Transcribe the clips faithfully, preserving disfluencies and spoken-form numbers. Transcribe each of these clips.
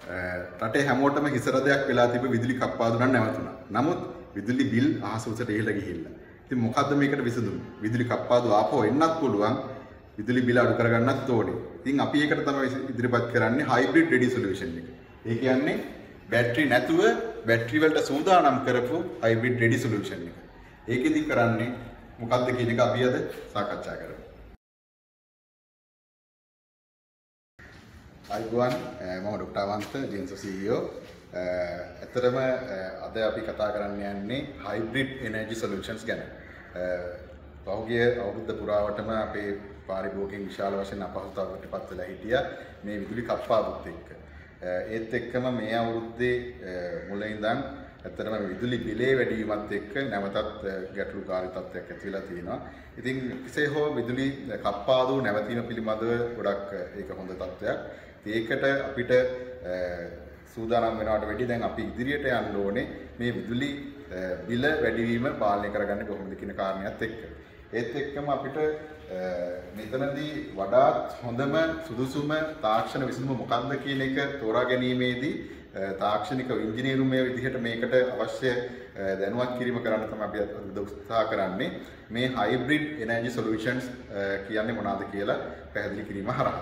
රටේ හැමෝටම හිසරදයක් වෙලා තිබ්බ විදුලි කප්පාදු නම් නැවතුණා. නමුත් විදුලි බිල් අහස උසට ඉහළ ගිහිල්ලා. ඉතින් මොකද්ද මේකට විසඳුම? විදුලි කප්පාදු ආපහු එන්නත් පුළුවන්. විදුලි බිල අඩු කරගන්නත් ඕනේ. ඉතින් අපි ඒකට තමයි ඉදිරිපත් කරන්නේ හයිබ්‍රිඩ් රෙඩි සොලියුෂන් එක. ඒ කියන්නේ බැටරි නැතුව බැටරි වලට සූදානම් කරපු හයිබ්‍රිඩ් රෙඩි සොලියුෂන් එක. ඒකෙදි කරන්නේ මොකක්ද කියන එක අපි අද සාකච්ඡා කරමු. අයිබෝන් මම ඩොක්ටර් අවන්ත ජෙන්සෝ සී ඊ ඕ. ඇත්තටම අද අපි කතා කරන්න යන්නේ හයිබ්‍රිඩ් එනර්ජි සොලියුෂන්ස් ගැන. පහුගිය අවුරුද්ද පුරාවටම අපේ පාරිභෝගිකයන් විශාල වශයෙන් අපහසුතාවකට පත් වෙලා හිටියා මේ විදුලි කප්පාදුත් එක්ක. ඒත් එක්කම මේ අවුරුද්දේ මුල ඉඳන් ඇත්තටම විදුලි බිලේ වැඩි වීමත් එක්ක නැවතත් ගැටලුකාරී තත්ත්වයක් ඇති වෙලා තියෙනවා. ඉතින් කෙසේ හෝ විදුලි කප්පාදු නැවතීම පිළිබඳව ගොඩක් ඒක හොඳ තත්ත්වයක්. ඒකට අපිට සූදානම් වෙනවට වැඩි දැන් අපි ඉදිරියට යන්න ඕනේ මේ විදුලි බිල වැඩිවීම පාලනය කරගන්න කොහොමද කියන කාරණයක් එක්ක. ඒත් එක්කම අපිට මෙතනදී වඩාත් හොඳම සුදුසුම තාක්ෂණ විසඳුම මොකක්ද කියන එක තෝරා ගැනීමේදී තාක්ෂණික ඉංජිනේරුමය විදිහට මේකට අවශ්‍ය දැනුවත් කිරීම කරන්න තමයි අපි උත්සාහ කරන්නේ. මේ හයිබ්‍රිඩ් එනර්ජි සොලියුෂන්ස් කියන්නේ මොනවද කියලා පැහැදිලි කිරීම හරහා.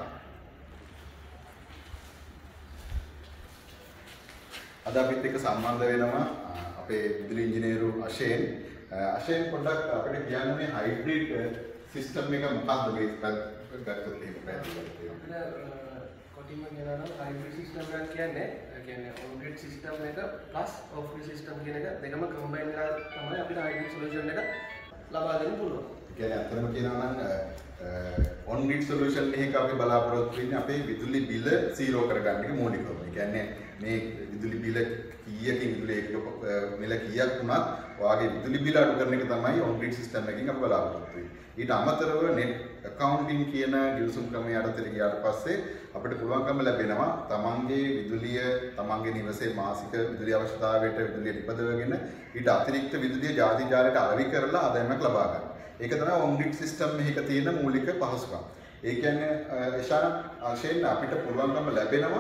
අද අපිත් එක්ක සම්බන්ධ වෙනවා අපේ විදුලි ඉංජිනේරු අශේන්. අශේන් පොඩ්ඩක් අපිට කියන්න මේ හයිබ්‍රිඩ් සිස්ටම් එක මොකක්ද මේ ගත්තොත් එහෙම පැහැදිලි කරන්න. කොටිම කියනවා නම් හයිබ්‍රිඩ් සිස්ටම් එකක් කියන්නේ කියන්නේ ඔන් ග්‍රිඩ් සිස්ටම් එක ප්ලස් ඔෆ් ග්‍රිඩ් සිස්ටම් කියන එක දෙකම කම්බයින් වෙලා තමයි අපිට හයිබ්‍රිඩ් සොලියුෂන් එක ලබා දෙන්න පුළුවන්. ඒ කියන්නේ අත්‍තරම කියනවා නම් ඔන් ග්‍රිඩ් සොලියුෂන් එකක අපි බලාපොරොත්තු වෙන්නේ අපේ විදුලි බිල සීරෝ කරගන්න එක මූලිකවම. ඒ කියන්නේ මේ විදුලි බිල කීයකින් විදුලි ඒක මිල කීයක් වුණත් ඔයාගේ විදුලි බිල අඩු කරන එක තමයි ඔන් ග්‍රිඩ් සිස්ටම් එකකින් අපි බලාපොරොත්තු වෙන්නේ. ඊට අමතරව net accounting කියන ගිවිසුම් ක්‍රමය යටතේ ගියාට පස්සේ අපිට පුළුවන්කම ලැබෙනවා තමන්ගේ විදුලිය තමන්ගේ නිවසේ මාසික විදුලි අවශ්‍යතාවයට විදුලිය නිපදවගෙන ඊට අතිරික්ත විදුලිය ජාති ජාලයට අලෙවි කරලා ආදායමක් ලබා ගන්න. ඒක තමයි ඔන් ග්‍රිඩ් සිස්ටම් එකක තියෙන මූලික පහසුකම්. ඒ කියන්නේ එෂාන් ආශෙන් අපිට පුළුවන්කම ලැබෙනවා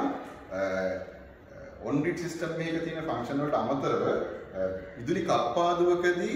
ඔන් ග්‍රිඩ් සිස්ටම් එකක තියෙන ෆන්ක්ෂන් වලට අමතරව විදුලි කප්පාදුවකදී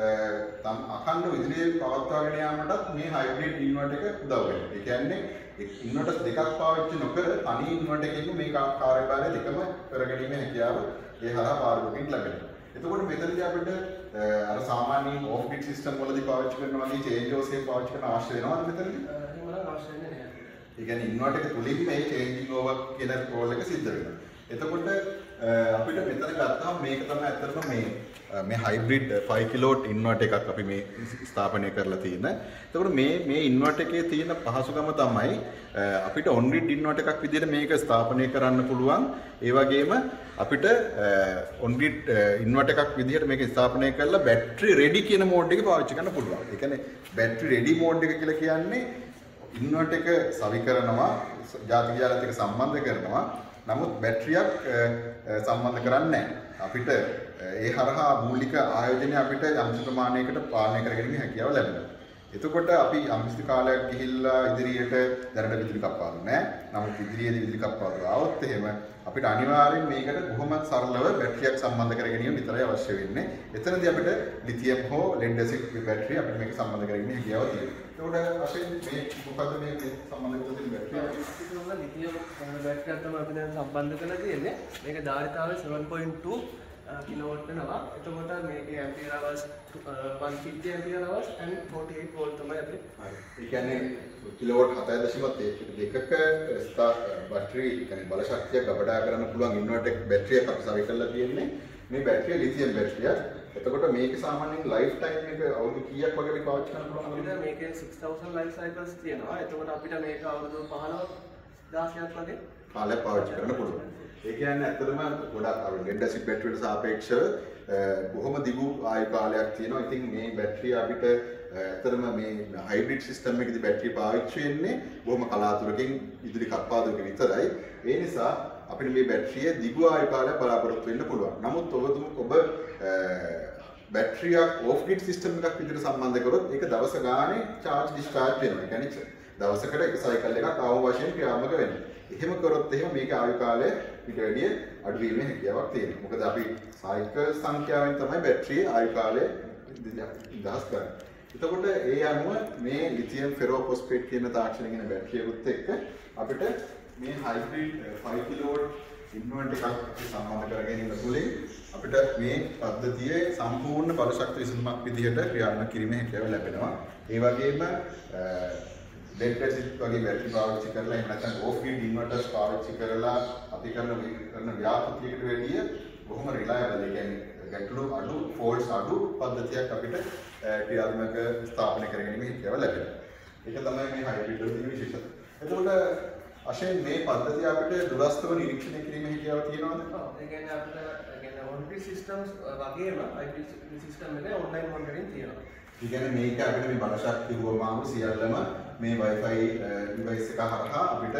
තම අඛණ්ඩ විදුලිය පවත්වාගෙන යාමටත් මේ හයිබ්‍රිඩ් ඉන්වර්ටර් එක උදව් වෙනවා. ඒ කියන්නේ ඉන්වර්ටර් දෙකක් පාවිච්චි නොකර තනි ඉන්වර්ටර් එකකින් මේ කාර්යභාරය දෙකම කරගැනීමේ හැකියාව ඒ හරහා පාරිභෝගිකයන්ට ලැබෙනවා. එතකොට මෙතනදී අපිට අර සාමාන්‍ය ඔෆ් ග්‍රිඩ් සිස්ටම් වලදී පාවිච්චි කරනවා වගේ චේන්ජ් ඕවර්ස් එක පාවිච්චි කරන අවශ්‍ය වෙනවද මෙතනදී? එහෙම නම් අවශ්‍ය වෙන්නේ නැහැ. ඒ කියන්නේ ඉන්වර්ටර් එක තුලින් මේ චේන්ජින් ඕවර් කියන රෝල් එක සිද්ධ වෙනවා. එතකොට අපිට මෙතන ගත්තාම මේක තමයි ඇත්තටම මේ මේ හයිබ්‍රිඩ් ෆයිව් කිලෝවොට් ඉන්වර්ටර් එකක් අපි මේ ස්ථාපනය කරලා තියෙන. එතකොට මේ මේ ඉන්වර්ටර් එකේ තියෙන පහසුකම තමයි අපිට ඔන් ග්‍රිඩ් ඉන්වර්ටර් එකක් විදිහට මේක ස්ථාපනය කරන්න පුළුවන්. ඒ වගේම අපිට ඔන් ග්‍රිඩ් ඉන්වර්ටර් එකක් විදිහට මේක ස්ථාපනය කරලා බැටරි රෙඩි කියන මෝඩ් එක පාවිච්චි කරන්න පුළුවන්. ඒ කියන්නේ බැටරි රෙඩි මෝඩ් එක කියලා කියන්නේ ඉන්වර්ටර් එක සවි කරනවා, ජාතික ජාලයත් එක්ක සම්බන්ධ කරනවා. නමුත් බැටරියක් සම්බන්ධ කරන්නේ නැහැ. අපිට ඒ හරහා මූලික ආයෝජනය අපිට යම් ප්‍රමාණයකට පාලනය කරගැනීමේ හැකියාව ලැබෙනවා. එතකොට අපි යම්කිසි කාලයක් ගිහිල්ලා ඉදිරියට දැනට විදුලි කප්පාදු නැහැ. නමුත් ඉදිරියේදී විදුලි කප්පාදු ආවොත් එහෙම අපිට අනිවාර්යෙන් මේකට කොහොමද සරලව බැටරියක් සම්බන්ධ කර ගැනීම විතරයි අවශ්‍ය වෙන්නේ. එතනදී අපිට ලිතියම් හෝ ලෙඩ් ඇසිඩ් බැටරි අපිට මේක සම්බන්ධ කරගන්න හැකියාව තියෙනවා. එතකොට වශයෙන් මේ මොකද්ද මේ සම්බන්ධ කරලා තියෙන බැටරිය? ඒක ලිතියම් බැටරියක් තමයි අපි දැන් සම්බන්ධ කරලා තියෙන්නේ. මේක ධාරිතාවය seven point two කිලෝවොට් වෙනවා. එතකොට මේකේ ampere hours one fifty ampere hours and forty-eight volt තමයි අපි. හරි. ඒ කියන්නේ කිලෝවොට් seven point two දෙකක බැටරි කියන්නේ බල ශක්තිය ගබඩා කරන්න පුළුවන් ඉන්වර්ටර් බැටරියක් අපි සවි කරලා තියෙන්නේ. මේ බැටරිය ලිතියම් බැටරියක්. එතකොට මේකේ සාමාන්‍යයෙන් ලයිෆ් ටයිම් එක අවුරුදු කීයක් වගේ අපි පාවිච්චි කරන්න පුළුවන්ද? අපිට මේකේ six thousand ලයිෆ් සයිකල්ස් තියෙනවා. එතකොට අපිට මේක අවුරුදු fifteen වගේ කාලයක් පාවිච්චි කරන්න පුළුවන්. ඒ කියන්නේ ඇත්තටම ගොඩක් අර ලෙඩ් ඇසිඩ් බැටරියට සාපේක්ෂව බොහොම දිගු ආයු කාලයක් තියෙනවා. ඉතින් මේ බැටරිය අපිට ඇත්තටම මේ හයිබ්‍රිඩ් සිස්ටම් එකේදී බැටරිය පාවිච්චි වෙන්නේ බොහොම කලාතුරකින් විදුලි කප්පාදුවක විතරයි. ඒ නිසා අපිට මේ බැටරිය දිගු ආයු කාලයක් බලාපොරොත්තු වෙන්න පුළුවන්. නමුත් ඔබ බැටරියක් ඔෆ් ග්‍රිඩ් සිස්ටම් එකක් විදිහට සම්බන්ධ කරොත් ඒක දවස ගානේ charge discharge වෙනවා. ඒ කියන්නේ දවසකට එක සයිකල් එකක් ආව වශයෙන් ක්‍රියාත්මක වෙනවා. එහෙම කරොත් එහෙම මේක ආයු කාලය ඊට වැඩිය අඩු වීමේ හැකියාවක් තියෙනවා. මොකද අපි සයිකල් සංඛ්‍යාවෙන් තමයි බැටරිය ආයු කාලය නිදහස් කරන්නේ. එතකොට ඒ අනුව මේ ලිතියම් ෆෙරෝෆොස්ෆේට් කියන තාක්ෂණය කියන බැටරියකුත් එක්ක අපිට මේ හයිබ්‍රිඩ් five කිලෝවොට් ඉන්වර්ටර් එකක් සම්බන්ධ කර ගැනීම තුළින් අපිට මේ පද්ධතියේ සම්පූර්ණ බල ශක්ති විසඳුමක් විදිහට ක්‍රියාත්මක කිරීමේ හැකියාව ලැබෙනවා. ඒ වගේම lead acid වගේ බැටරි පාවිච්චි කරලා එහෙම නැත්නම් off grid inverters පාවිච්චි කරලා අපි කරන කරන ව්‍යාපෘතියකට වැඩිය බොහොම reliable, ඒ කියන්නේ ගැටලු අඩු, faults අඩු පද්ධතියක් අපිට ක්‍රියාත්මක ස්ථාපනය කරගෙන හැකියාව ලැබෙනවා. ඒක තමයි මේ hybrid වල තියෙන විශේෂත්වය. එතකොට අශේන් මේ පද්ධතිය අපිට දුරස්තව නිරීක්ෂණය කිරීමේ හැකියාව තියෙනවද? ඔව්. ඒ කියන්නේ අපිට ඒ කියන්නේ on-grid systems වගේම hybrid system එකේ online monitoring තියෙනවා. ඒ කියන්නේ මේක අපිට මේ බල ශක්තිය වුවමාම සියල්ලම මේ Wi-Fi device එක හරහා අපිට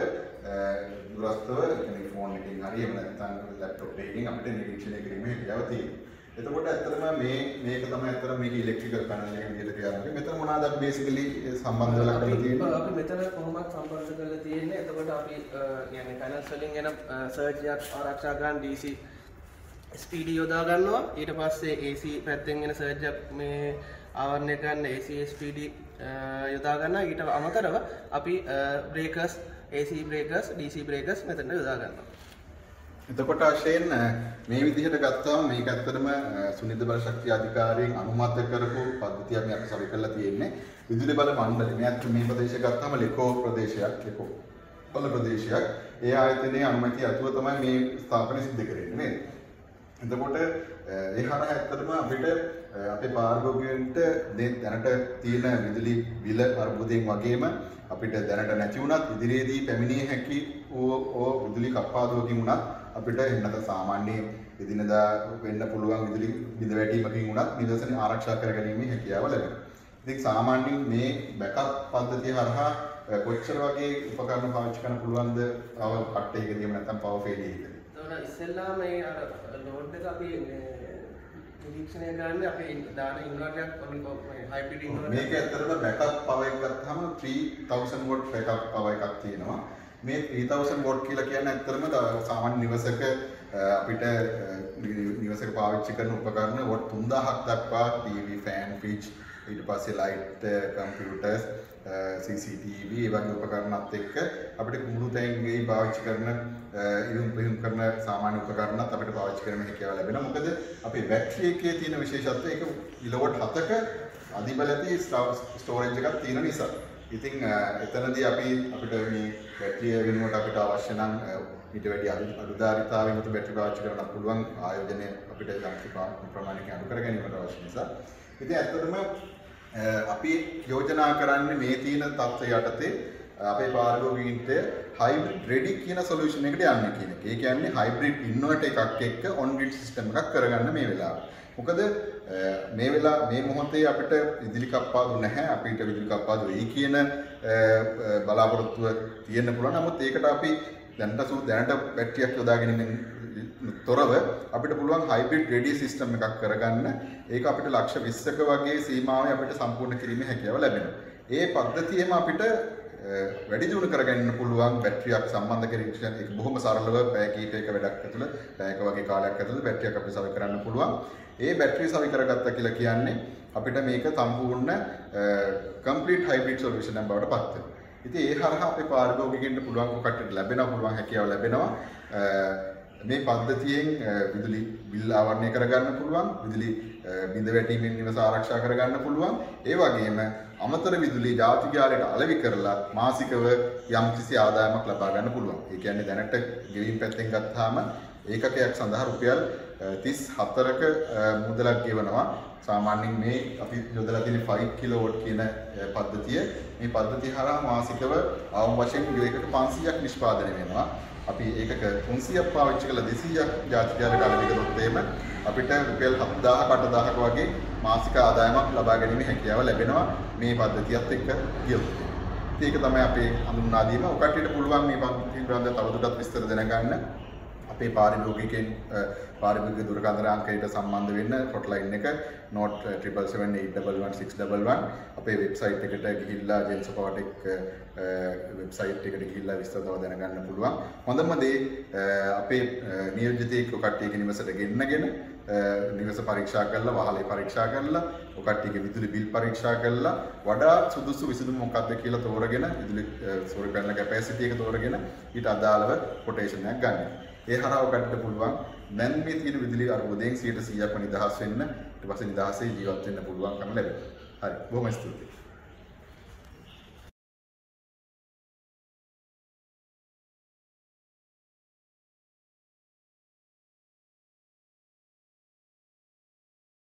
දුරස්තව කියන්නේ ෆෝන් එකකින් හරි එහෙම නැත්නම් ලැප්ටොප් එකකින් අපිට නිරීක්ෂණය කිරීමේ හැකියාව තියෙනවා. එතකොට ඇත්තටම මේ මේක තමයි ඇත්තටම මේක ඉලෙක්ට්‍රිකල් පැනල් එකක් විදිහට ක්‍රියාත්මක. මෙතන මොනවාද අපි බේසිකලි සම්බන්ධ වෙලා කරලා තියෙන්නේ? අපි මෙතන කොහොමද සම්බන්ධ කරලා තියෙන්නේ? එතකොට අපි يعني පැනල්ස් වලින් එන සර්ජ් එකක් ආරක්ෂා කරන්න D C S P D යොදා ගන්නවා. ඊට පස්සේ A C පැත්තෙන් එන සර්ජ් එක මේ ආවරණය කරන්න A C S P D යොදා ගන්නවා. ඊට අමතරව අපි බ්‍රේකර්ස් A C බ්‍රේකර්ස් D C බ්‍රේකර්ස් මෙතන යොදා ගන්නවා. එතකොට ආශයෙන් මේ විදිහට ගත්තාම මේක ඇත්තටම සුනිද බල ශක්තිය අධිකාරියෙන් අනුමත කරපු පද්ධතියක් මේ අපි සවි කරලා තියෙන්නේ. විදුලි බල මණ්ඩලය. මේ අත් මේ ප්‍රදේශය ගත්තාම ලෙකෝ ප්‍රදේශයක්, ලෙකෝ බල ප්‍රදේශයක්. ඒ ආයතනයේ අනුමැතිය අතුව තමයි මේ ස්ථාපනය සිදු කරන්නේ නේද? එතකොට ඒ හරහා ඇත්තටම අපිට අපේ පාරිභෝගිකයන්ට දැනට තියෙන විදුලි බිල අර්බුදයෙන් වගේම අපිට දැනට නැති වුණත් ඉදිරියේදී පැමිණිය හැකි ඕ විදුලි කප්පාදුවකින් වුණත් අපිට එන්නත සාමාන්‍ය එදිනදා වෙන්න පුළුවන් විදුලි බිඳ වැටීමකින් වුණත් නිදර්ශන ආරක්ෂා කරගැනීමේ හැකියාව ලැබෙනවා. ඉතින් සාමාන්‍යයෙන් මේ බෑකප් පද්ධතිය හරහා කොච්චර වගේ උපකරණ පාවිච්චි කරන්න පුළුවන්ද තව කට්ටයකදීම නැත්නම් පවර් ෆේඩ් එකකදී? එතකොට ඉස්සෙල්ලා මේ අර ලෝඩ් එක අපි නිරීක්ෂණය කරන්නේ අපි දාන ඉන්වර්ටරයක් හයිබ්‍රිඩ් ඉන්වර්ටර්. මේක ඇත්තටම බෑකප් පවර් එක ගත්තාම three thousand watt backup power එකක් තියෙනවා. මේ three thousand watt කියලා කියන්නේ ඇත්තටම සාමාන්‍ය නිවසක අපිට නිවසක පාවිච්චි කරන උපකරණ watt තුන් දහසක් දක්වා T V, fan, fridge, ඊට පස්සේ light, computers, C C T V ඒ වගේ උපකරණත් එක්ක අපිට කුඹුරු තැන්ගේ පාවිච්චි කරන ඉරුම් පිරුම් කරන සාමාන්‍ය උපකරණත් අපිට පාවිච්චි කරන්න හැකියාව ලැබෙනවා. මොකද අපේ බැටරි එකේ තියෙන විශේෂත්වය ඒක කිලෝවොට් හතක අධිබලති ස්ටෝරේජ් එකක් තියෙන නිසා. ඉතින් එතනදී අපි අපිට මේ බැටරිය වෙනුවට අපිට අවශ්‍ය නම් ඊට වැඩි අඩු ධාරිතාවෙන් උතු බැටරි පාවිච්චි කරන්න පුළුවන් ආයෝජනය අපිට යම් ප්‍රමාණයක අඩු කර ගැනීමට අවශ්‍ය නිසා. ඉතින් ඇත්තටම අපි යෝජනා කරන්නේ මේ තියෙන තත්ත්වය යටතේ අපේ පාරිභෝගිකයින්ට හයිබ්‍රිඩ් රෙඩි කියන සොලියුෂන් එකට යන්න කියන එක. ඒ කියන්නේ හයිබ්‍රිඩ් ඉන්වර්ටර් එකක් එක්ක ඔන් ග්‍රිඩ් සිස්ටම් එකක් කරගන්න මේ වෙලාවේ. මොකද මේ වෙලාව මේ මොහොතේ අපිට විදුලි කප්පාදු නැහැ. අපිට විදුලි කප්පාදු වෙයි කියන බලාපොරොත්තුව තියෙන්න පුළුවන්. නමුත් ඒකට අපි දැනට සු දැනට බැටරියක් යොදා ගැනීමෙන් තොරව අපිට පුළුවන් හයිබ්‍රිඩ් රෙඩි සිස්ටම් එකක් කරගන්න. ඒක අපිට ලක්ෂ විස්සක වගේ සීමාවේ අපිට සම්පූර්ණ කිරීමේ හැකියාව ලැබෙනවා. ඒ පද්ධතියම අපිට වැඩි දියුණු කරගන්න පුළුවන් බැටරියක් සම්බන්ධ කිරීම එක බොහොම සරලව පැය කිහිපයක වැඩක් ඇතුළත පැයක වගේ කාලයක් ඇතුළත බැටරියක් අපිට සවි කරන්න පුළුවන්. ඒ බැටරිය සවි කරගත්තා කියලා කියන්නේ අපිට මේක සම්පූර්ණ කම්ප්ලීට් හයිබ්‍රිඩ් සොලියුෂන් එකක් බවට පත් වෙනවා. ඉතින් ඒ හරහා අපේ පාරිභෝගිකයන්ට පුළුවන් කටට ලැබෙනවා පුළුවන් හැකියාව ලැබෙනවා. මේ පද්ධතියෙන් විදුලි බිල් ආවරණය කරගන්න පුළුවන්, විදුලි බිඳ වැටීමෙන් නිවස ආරක්ෂා කරගන්න පුළුවන්. ඒ වගේම අමතර විදුලි ජාතික ආලයට අලෙවි කරලා මාසිකව යම්කිසි ආදායමක් ලබා ගන්න පුළුවන්. ඒ කියන්නේ දැනට ගෙවීම් පැත්තෙන් ගත්තාම ඒකකයක් සඳහා රුපියල් තිස් හතරක මුදලක් ගෙවනවා. සාමාන්‍යයෙන් මේ අපි යොදලා තියෙන five කිලෝවොට් කියන පද්ධතිය මේ පද්ධතිය හරහා මාසිකව අවම වශයෙන් ගෙවයකට පන්සීයක් නිෂ්පාදනය වෙනවා. අපි ඒකක තුන්සියයක් පාවිච්චි කළා දෙසීයක් ජාතික ආලයට අලෙවි කරොත් එහෙම අපිට රුපියල් හත්දාහක අටදාහක වගේ මාසික ආදායමක් ලබා ගැනීමේ හැකියාව ලැබෙනවා මේ පද්ධතියත් එක්ක කියොත්. ඒක තමයි අපේ හඳුන්වා දීම. ඔකටට පුළුවන් මේ පද්ධතිය පිළිබඳව තවදුරටත් විස්තර දැනගන්න අපේ පාරිභෝගිකයන් පාරිභෝගික දුරකථන අංකයට සම්බන්ධ වෙන්න හොට්ලයින් එක note triple seven eight one one six one one අපේ වෙබ්සයිට් එකට ගිහිල්ලා ජෙන්සොපාටෙක් වෙබ්සයිට් එකට ගිහිල්ලා විස්තර තව දැනගන්න පුළුවන්. හොඳම දේ අපේ නියෝජිතයෙක් කට්ටියක නිවසට ගෙන්නගෙන නිවස පරීක්ෂා කරලා වහලේ පරීක්ෂා කරලා ඔකට්ටියගේ විදුලි බිල් පරීක්ෂා කරලා වඩා සුදුසු විසඳුම මොකක්ද කියලා තෝරගෙන විදුලි සෝලර් පැනල් කැපැසිටි එක තෝරගෙන ඊට අදාළව කොටේෂන් එකක් ගන්න. ඒ හරහා ඔකට පුළුවන් දැන් මේ තියෙන විදුලි අර්බුදයෙන් one hundred percent නිදහස් වෙන්න ඊට පස්සේ නිදහසේ ජීවත් වෙන්න පුළුවන්කම ලැබෙනවා. හරි බොහොම ස්තුතියි.